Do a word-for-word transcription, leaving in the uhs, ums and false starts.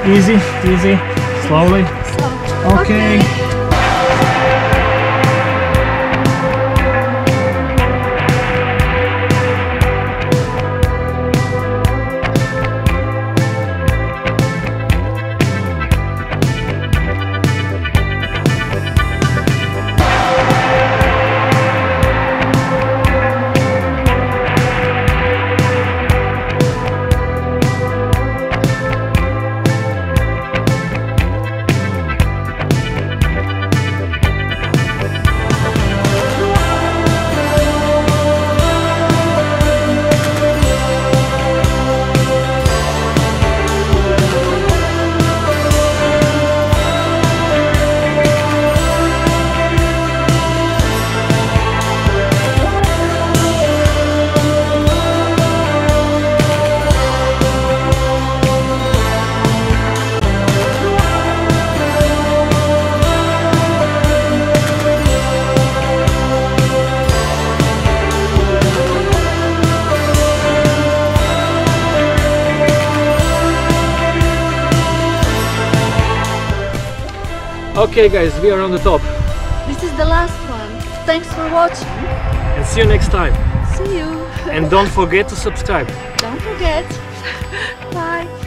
Easy, easy, slowly. Slow. Okay. Okay. Okay guys, we are on the top. This is the last one. Thanks for watching. And see you next time. See you. And don't forget to subscribe. Don't forget. Bye.